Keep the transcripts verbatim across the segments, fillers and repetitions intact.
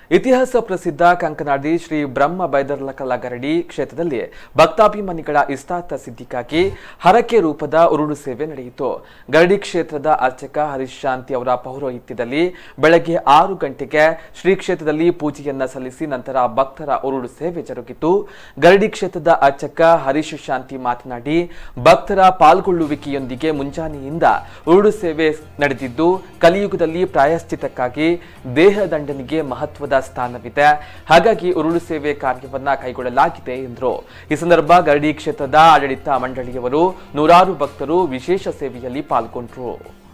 ಇತಿಹಾಸ ಪ್ರಸಿದ್ಧ ಕಂಕನಾಡಿ ಶ್ರೀ ಬ್ರಹ್ಮ ಬೈದರ್ಲಕಲ ಗರಡಿ ಕ್ಷೇತ್ರದಲ್ಲಿ ಭಕ್ತಾಭಿಮಾನಿಗಳ ಇಷ್ಟಾರ್ಥ ಸಿದ್ಧಿಗಾಗಿ ಹರಕೆ ರೂಪದ ಉರುಳು ಸೇವೆ ನಡೆಯಿತು. ಗರಡಿ ಕ್ಷೇತ್ರದ ಅರ್ಚಕ ಹರೀಶ್ ಶಾಂತಿ ಅವರ ಪೌರೋಹಿತ್ಯದಲ್ಲಿ ಬೆಳಗ್ಗೆ ಆರು ಗಂಟೆಗೆ ಶ್ರೀ ಕ್ಷೇತ್ರದಲ್ಲಿ ಪೂಜೆಯನ್ನ ಸಲ್ಲಿಸಿ ನಂತರ ಭಕ್ತರ ಉರುಳು ಸೇವೆ ಜರುಗಿತು. ಗರಡಿ ಕ್ಷೇತ್ರದ ಅರ್ಚಕ ಹರೀಶ್ ಶಾಂತಿ ಮಾತನಾಡಿ, ಭಕ್ತರ ಪಾಲ್ಗೊಳ್ಳುವಿಕೆಯೊಂದಿಗೆ ಮುಂಜಾನೆಯಿಂದ ಉರುಳು ಸೇವೆ ನಡೆದಿದ್ದು, ಕಲಿಯುಗದಲ್ಲಿ ಪ್ರಾಯಶ್ಚಿತ್ತಕ್ಕಾಗಿ ದೇಹ ದಂಡನೆಗೆ ಮಹತ್ವದ ಸ್ಥಾನವಿದೆ. ಹಾಗಾಗಿ ಉರುಳು ಸೇವೆ ಕಾರ್ಯವನ್ನ ಕೈಗೊಳ್ಳಲಾಗಿದೆ ಎಂದರು. ಈ ಸಂದರ್ಭ ಗರಡಿ ಕ್ಷೇತ್ರದ ಆಡಳಿತ ಮಂಡಳಿಯವರು ನೂರಾರು ಭಕ್ತರು ವಿಶೇಷ ಸೇವೆಯಲ್ಲಿ ಪಾಲ್ಗೊಂಡರು.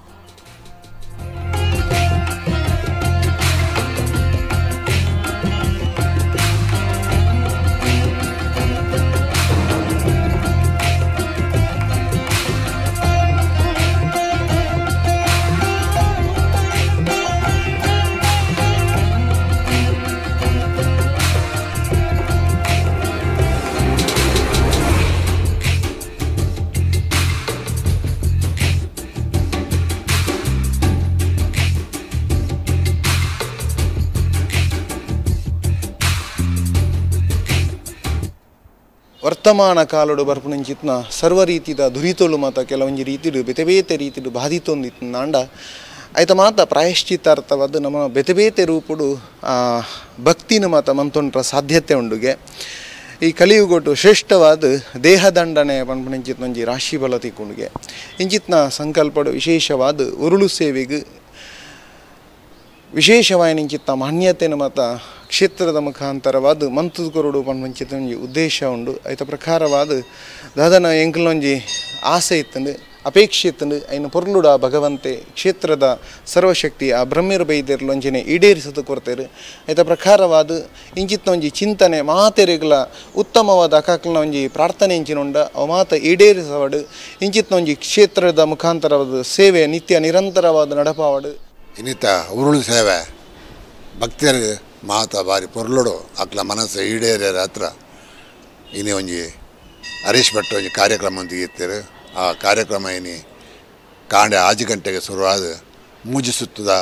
ವರ್ತಮಾನ ಕಾಲಡು ಬರ್ಪುನಂಚಿತ್ನ ಸರ್ವ ರೀತಿದ ದುರಿತೋಳು ಮಾತ ಕೆಲವೊಂದು ರೀತಿಡು ಬೇತೆ ಬೇತೆ ರೀತಿಡು ಬಾಧಿತೊಂದಿತ್ತು ನಾಂಡ ಆಯ್ತ ಮಾತ ಪ್ರಾಯಶ್ಚಿತ್ತಾರ್ಥವಾದ ನಮ್ಮ ಬೇತೆ ಬೇತೆ ರೂಪುಡು ಭಕ್ತಿನ ಮಾತ ಮಂತೊಂಡ್ರ ಸಾಧ್ಯತೆ ಉಂಡುಗೆ ಈ ಕಲಿಯುಗೊಟ್ಟು ಶ್ರೇಷ್ಠವಾದ ದೇಹದಂಡನೆ ಪಂಪುನಂಚಿತ್ನಂಜಿ ರಾಶಿ ಬಲ ತಿಕ್ಕುಂಡುಗೆ ಇಂಚಿತ್ನ ಸಂಕಲ್ಪಡು ವಿಶೇಷವಾದ ಉರುಳು ಸೇವೆಗೆ ವಿಶೇಷವಾಗಿ ನಿಂಚಿತ್ತ ಮಾನ್ಯತೆನ ಮತ ಕ್ಷೇತ್ರದ ಮುಖಾಂತರವಾದ ಮಂತುಕೊರಡು ಪಂಚಿತ ಉದ್ದೇಶ ಉಂಡು ಐತ ಪ್ರಕಾರವಾದ ದಾದನ ಎಂಕಲೊಂಜಿ ಆಸೆ ಇತ್ತಂದು ಅಪೇಕ್ಷೆ ಇತ್ತಂದು ಐನು ಪೊರ್ಲುಡ ಭಗವಂತೆ ಕ್ಷೇತ್ರದ ಸರ್ವಶಕ್ತಿ ಆ ಬ್ರಹ್ಮರು ಬೈದಿರ್ಲೊಂಜಿನೆ ಈಡೇರಿಸದು ಕೊಡ್ತೇರು ಐತ ಪ್ರಕಾರವಾದ ಇಂಚಿತ್ನ ಒಂಜಿ ಚಿಂತನೆ ಮಾತೆರೆಗಳ ಉತ್ತಮವಾದ ಅಕಾಕ್ಲನ ಒಂಜಿ ಪ್ರಾರ್ಥನೆ ಇಂಚಿನುಂಡ ಅವ ಮಾತ ಈಡೇರಿಸವಾಡು ಇಂಚಿತ್ನ ಒಂಜಿ ಕ್ಷೇತ್ರದ ಮುಖಾಂತರವಾದ ಸೇವೆ ನಿತ್ಯ ನಿರಂತರವಾದ ನಡಪಾವಡು ಇನ್ನಿತ ಉರುಳು ಸೇವೆ ಭಕ್ತರಿಗೆ ಮಾತ ಬಾರಿ ಪೊರ್ಲೋಡು ಅಕ್ಲ ಮನಸ್ಸು ಈಡೇರ್ಯಾರ ಹತ್ರ ಇನಿ ಒಂಜಿ ಹರೀಶ್ ಭಟ್ ಒಂಜಿ ಕಾರ್ಯಕ್ರಮ ತೆಗಿತಾರೆ. ಆ ಕಾರ್ಯಕ್ರಮ ಇನಿ ಕಾಂಡೆ ಆಜು ಗಂಟೆಗೆ ಶುರುವಾದ ಮೂಜಿ ಸುತ್ತದ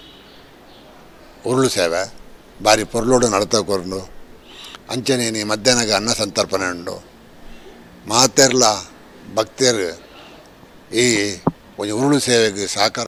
ಉರುಳು ಸೇವೆ ಬಾರಿ ಪೊರ್ಲೋಡು ನಡತಕೊಂಡು ಅಂಚನೆ ಇನಿ ಮಧ್ಯಾಹ್ನಗೆ ಅನ್ನ ಸಂತರ್ಪಣೆ ಉಂಡು ಮಾತೆರ್ಲ ಭಕ್ತರು ಈ ಒಂಜಿ ಉರುಳು ಸೇವೆಗೆ ಸಹಕಾರ